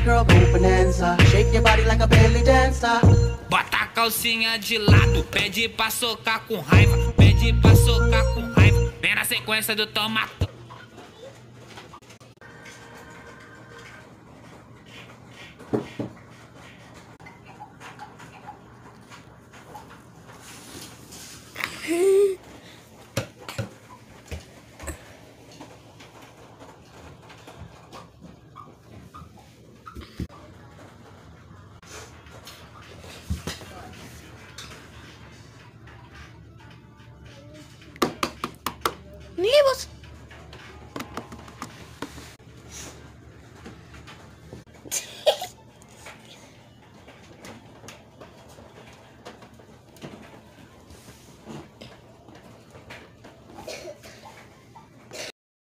girl, go bonanza. Shake your body like a belly dancer. Bota a calcinha de lado, pede pra socar com raiva, pede pra socar com raiva. Vem na sequência do tomato.